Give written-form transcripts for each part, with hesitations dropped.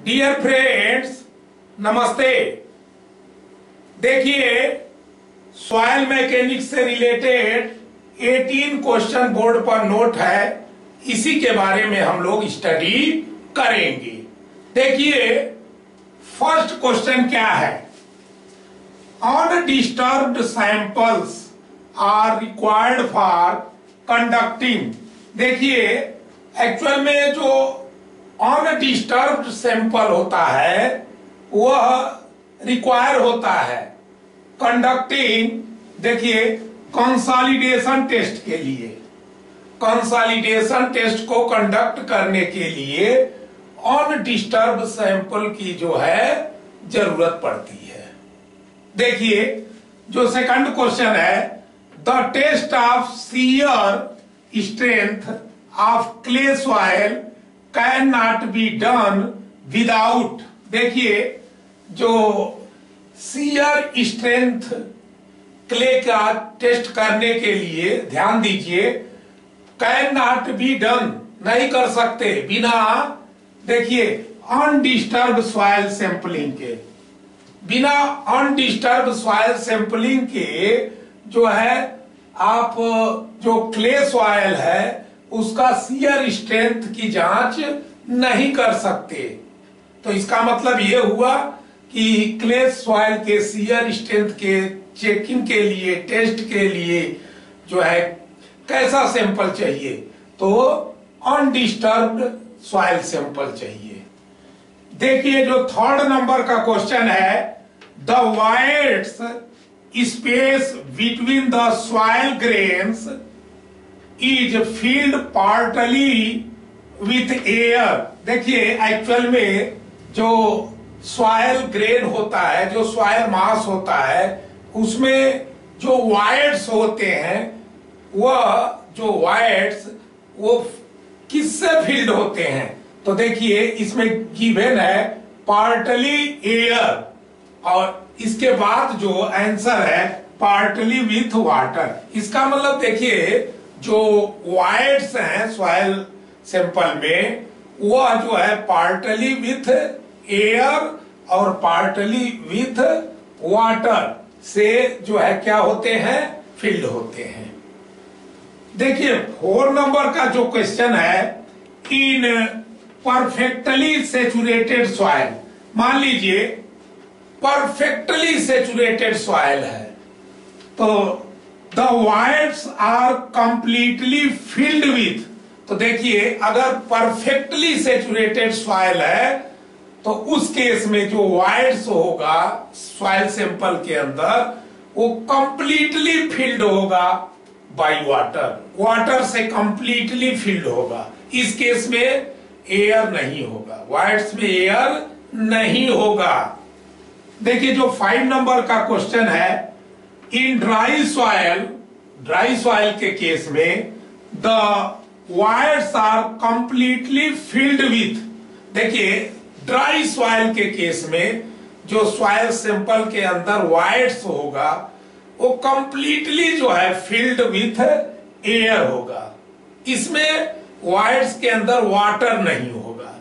Dear friends, नमस्ते। देखिए, soil mechanics से रिलेटेड 18 क्वेश्चन बोर्ड पर नोट है, इसी के बारे में हम लोग स्टडी करेंगे। देखिए, फर्स्ट क्वेश्चन क्या है? Undisturbed samples are required for conducting. देखिए, एक्चुअल में जो अनडिस्टर्ब्ड सैंपल होता है वह रिक्वायर होता है कंडक्टिंग। देखिए, कंसोलिडेशन टेस्ट के लिए, कंसोलिडेशन टेस्ट को कंडक्ट करने के लिए अनडिस्टर्ब्ड सैंपल की जो है जरूरत पड़ती है। देखिए, जो सेकंड क्वेश्चन है, the test of shear strength of clay soil can not be done without. देखिए, जो शियर स्ट्रेंथ क्ले का टेस्ट करने के लिए, ध्यान दीजिए, कैन नॉट बी डन, नहीं कर सकते बिना, देखिए, अनडिस्टर्ब सॉइल सैंपलिंग के। बिना अनडिस्टर्ब सॉइल सैंपलिंग के जो है आप जो क्ले सॉइल है उसका शियर स्ट्रेंथ की जांच नहीं कर सकते। तो इसका मतलब ये हुआ कि क्ले सॉइल के शियर स्ट्रेंथ के चेकिंग के लिए, टेस्ट के लिए जो है कैसा सैंपल चाहिए, तो अनडिस्टर्ब्ड सॉइल सैंपल चाहिए। देखिए, जो थर्ड नंबर का क्वेश्चन है, the voids space between the soil grains is filled partly with air. देखिए, एक्चुअल में जो सॉइल ग्रेन होता है, जो सॉइल मास होता है, उसमें जो वाइड्स होते हैं, वह जो वाइड्स वो किससे फील्ड होते हैं? तो देखिए, इसमें गिवन है पार्टली एयर, और इसके बाद जो आंसर है पार्टली विथ वाटर। इसका मतलब देखिए, जो वाइड्स हैं सॉइल सैंपल में, वह जो है पार्टली विथ एयर और पार्टली विथ वाटर से जो है क्या होते हैं, फिल्ड होते हैं। देखिए, 4 नंबर का जो क्वेश्चन है, इन परफेक्टली सेचुरेटेड सॉइल, मान लीजिए परफेक्टली सेचुरेटेड सॉइल है, तो the voids are completely filled with. तो देखिए, अगर परफेक्टली सेचुरेटेड सॉइल है तो उस केस में जो वाइड्स होगा सॉइल सैंपल के अंदर, वो कंप्लीटली फिल्ड होगा बाय वाटर, वाटर से कंप्लीटली फिल्ड होगा। इस केस में एयर नहीं होगा, वाइड्स में एयर नहीं होगा। देखिए, जो 5 नंबर का क्वेश्चन है, इन ड्राई सॉइल के केस में the voids are completely filled with. देखिए, ड्राई सॉइल के केस में जो सॉइल सैंपल के अंदर वायर्स होगा वो कंप्लीटली जो है फिल्ड विथ एयर होगा। इसमें वायर्स के अंदर वाटर नहीं होगा।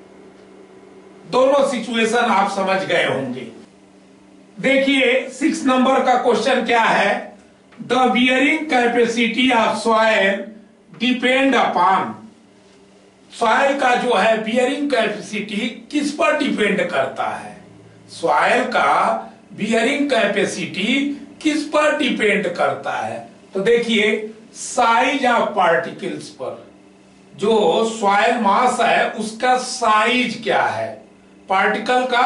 दोनों सिचुएशन आप समझ गए होंगे। देखिए, 6 नंबर का क्वेश्चन क्या है, the bearing capacity of soil depend upon. Soil का जो है बियरिंग कैपेसिटी किस पर डिपेंड करता है? सॉइल का बियरिंग कैपेसिटी किस पर डिपेंड करता है? तो देखिए, साइज ऑफ पार्टिकल्स पर। जो सॉइल मास है उसका साइज क्या है, पार्टिकल का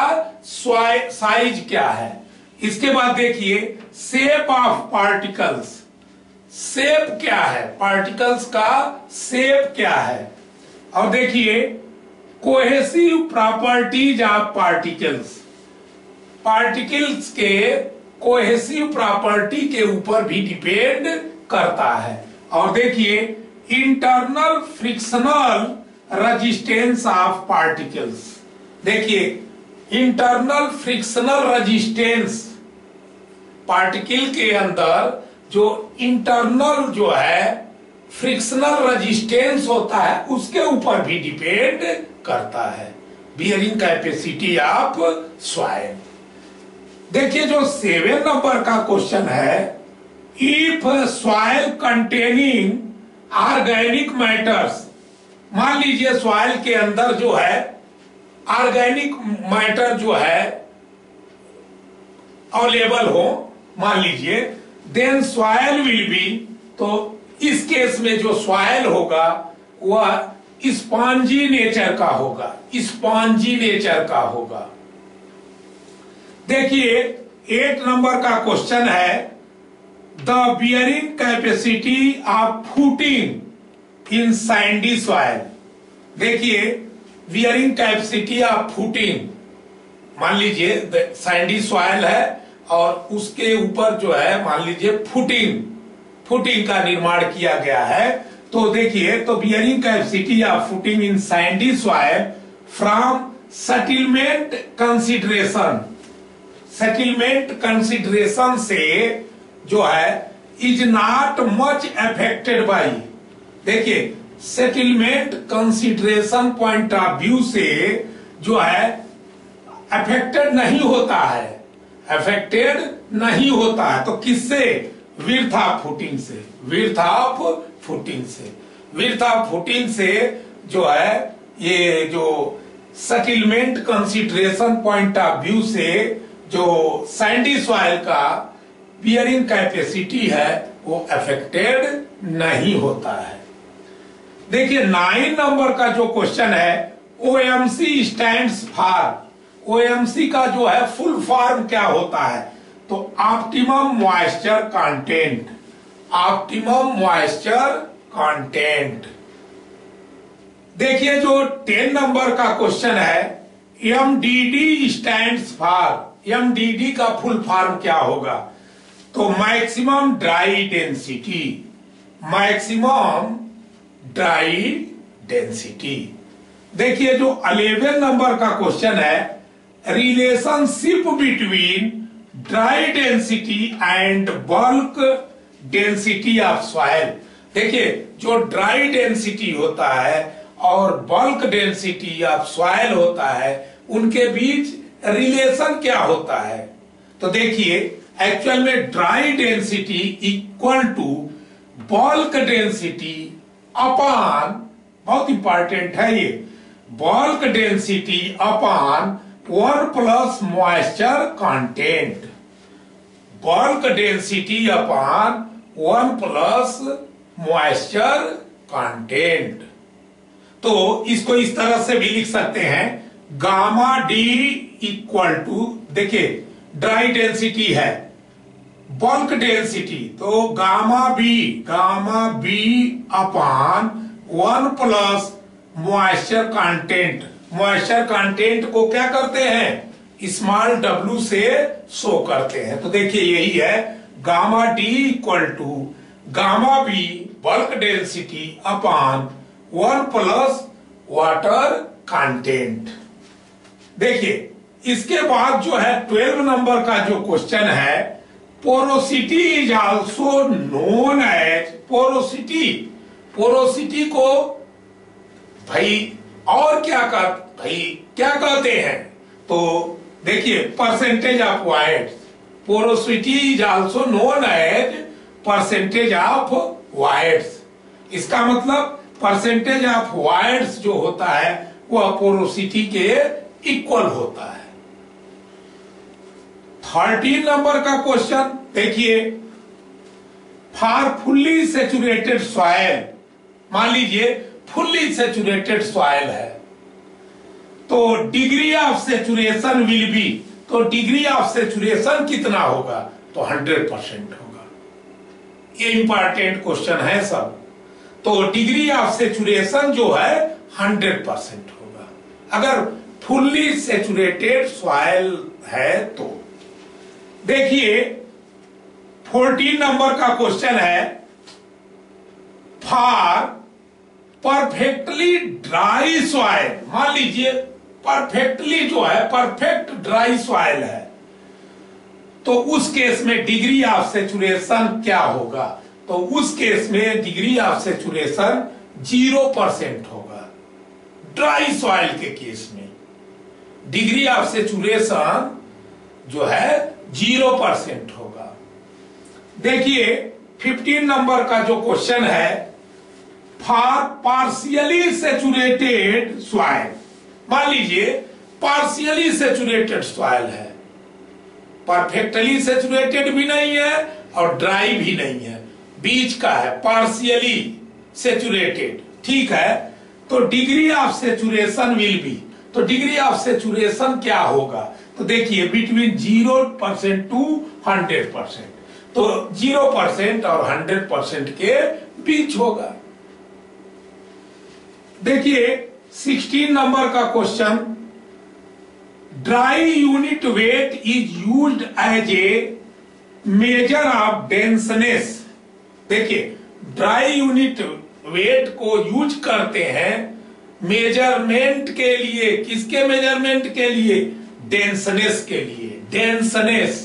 साइज क्या है। इसके बाद देखिए, शेप ऑफ पार्टिकल्स, शेप क्या है, पार्टिकल्स का शेप क्या है। और देखिए, cohesive properties of particles, particles के कोहेसिव प्रॉपर्टी के ऊपर भी डिपेंड करता है। और देखिए, internal frictional resistance of particles. देखिए, इंटरनल फ्रिक्शनल रेजिस्टेंस, पार्टिकल के अंदर जो इंटरनल जो है फ्रिक्शनल रेजिस्टेंस होता है उसके ऊपर भी डिपेंड करता है। Bearing capacity of soil. देखिए जो 7 नंबर का क्वेश्चन है, if soil containing organic matters, मान लीजिए सॉइल के अंदर जो है ऑर्गेनिक मैटर जो है अवेलेबल हो, मान लीजिए, देन सॉइल विल बी, तो इस केस में जो सॉइल होगा वह स्पॉन्जी नेचर का होगा, स्पॉन्जी नेचर का होगा। देखिए 8 नंबर का क्वेश्चन है, the bearing capacity of footing in sandy soil. देखिए बियरिंग कैपेसिटी ऑफ फुटिंग, मान लीजिए सैंडी सॉइल है और उसके ऊपर जो है मान लीजिए फुटिंग का निर्माण किया गया है। तो देखिए, तो bearing capacity of footing in sandy soil from settlement consideration से जो है is not much affected by, देखिए settlement consideration point of view से जो है अफेक्टेड नहीं होता है, अफेक्टेड नहीं होता है। तो किससे? विड्थ ऑफ फुटिंग से, विड्थ ऑफ फुटिंग से, विड्थ ऑफ फुटिंग से जो है ये जो settlement consideration point of view से जो सैंडी सॉइल का बियरिंग कैपेसिटी है वो अफेक्टेड नहीं होता है। देखिए 9 नंबर का जो क्वेश्चन है, ओएमसी स्टैंड्स फॉर, ओएमसी का जो है फुल फॉर्म क्या होता है? तो optimum moisture content, optimum moisture content. देखिए जो 10 नंबर का क्वेश्चन है, एमडीडी स्टैंड्स फॉर, एमडीडी का फुल फॉर्म क्या होगा? तो maximum dry density, maximum dry density. देखिए जो 11 नंबर का क्वेश्चन है, relationship between dry density and bulk density of soil. देखिए जो ड्राई डेंसिटी होता है और बल्क डेंसिटी ऑफ सॉइल होता है, उनके बीच रिलेशन क्या होता है? तो देखिए एक्चुअल में dry density equal to bulk density upon, बहुत इंपॉर्टेंट है ये, bulk density upon 1 plus moisture content, bulk density upon 1 plus moisture content. तो इसको इस तरह से भी लिख सकते हैं, गामा डी इक्वल टू, देखिए ड्राई डेंसिटी है, बल्क डेंसिटी, तो gamma B upon 1 plus moisture content. Moisture content को क्या करते हैं? स्मॉल w से शो करते हैं। तो देखिए यही है, gamma D equal to gamma B bulk density upon 1 plus water content. देखिए इसके बाद जो है 12 नंबर का जो क्वेश्चन है, porosity is also known as, porosity, porosity को भाई और क्या कहते हैं? तो देखिए percentage of voids, porosity is also known as percentage of voids. इसका मतलब परसेंटेज ऑफ वाइड्स जो होता है वह पोरोसिटी के इक्वल होता है। 13 नंबर का क्वेश्चन देखिए, फॉर फुल्ली सेचुरेटेड सॉइल, मान लीजिए फुल्ली सेचुरेटेड सॉइल है, तो degree of saturation will be, तो डिग्री ऑफ सेचुरेशन कितना होगा? तो 100% होगा। ये इंपॉर्टेंट क्वेश्चन है सब। तो डिग्री ऑफ सेचुरेशन जो है 100% होगा अगर फुल्ली सेचुरेटेड सॉइल है। तो देखिए 14 नंबर का क्वेश्चन है, फॉर परफेक्टली ड्राई सॉइल, मान लीजिए परफेक्टली जो है परफेक्ट ड्राई सॉइल है, तो उस केस में डिग्री ऑफ सेचुरेशन क्या होगा? तो उस केस में डिग्री ऑफ सेचुरेशन 0% होगा ड्राई सॉइल के केस में। डिग्री ऑफ सेचुरेशन जो है 0% होगा। देखिए 15 नंबर का जो क्वेश्चन है, फॉर पार्शियली सेचुरेटेड सॉइल, मान लीजिए पार्शियली सेचुरेटेड सॉइल है, परफेक्टली सेचुरेटेड भी नहीं है और ड्राई भी नहीं है, बीच का है, पार्शियली सेचुरेटेड, ठीक है। तो degree of saturation will be, तो डिग्री ऑफ सेचुरेशन क्या होगा, तो देखिए बिटवीन 0% टू 100%, तो 0% और 100% के बीच होगा। देखिए 16 नंबर का question, dry unit weight is used as a measure of denseness. देखिए ड्राई यूनिट वेट को यूज करते हैं मेजरमेंट के लिए, किसके मेजरमेंट के लिए, डेंसनेस के लिए, डेंसनेस।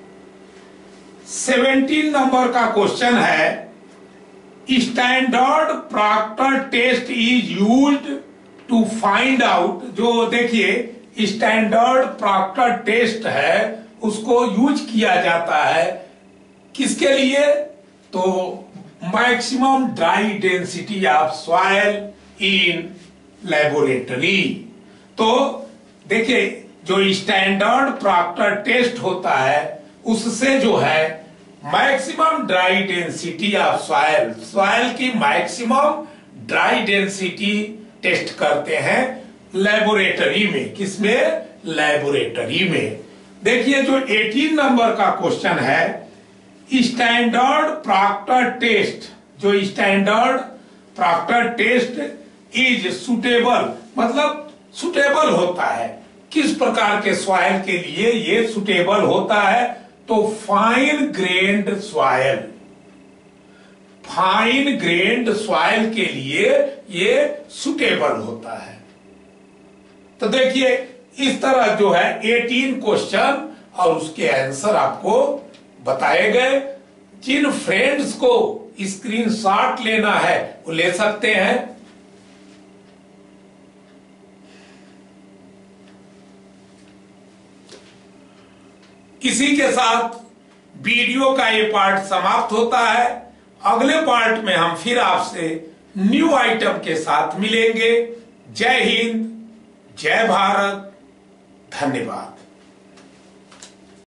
17 नंबर का क्वेश्चन है, standard Proctor test is used to find out, जो देखिए स्टैंडर्ड प्रॉक्टर टेस्ट है उसको यूज किया जाता है किसके लिए, तो maximum dry density of soil in laboratory. तो देखिए जो स्टैंडर्ड प्रॉक्टर टेस्ट होता है उससे जो है maximum dry density of soil, soil की मैक्सिमम ड्राई डेंसिटी टेस्ट करते हैं लेबोरेटरी में, किसमें, लेबोरेटरी में। देखिए जो 18 नंबर का क्वेश्चन है, स्टैंडर्ड प्रॉक्टर टेस्ट, जो standard Proctor test is suitable, मतलब सुटेबल होता है, किस प्रकार के सॉइल के लिए ये सुटेबल होता है, तो fine grained soil, fine grained soil के लिए ये सुटेबल होता है। तो देखिए इस तरह जो है 18 क्वेश्चन और उसके आंसर आपको बताए गए। जिन फ्रेंड्स को स्क्रीनशॉट लेना है वो ले सकते हैं। इसी के साथ वीडियो का ये पार्ट समाप्त होता है। अगले पार्ट में हम फिर आपसे न्यू आइटम के साथ मिलेंगे। जय हिंद, जय भारत, धन्यवाद।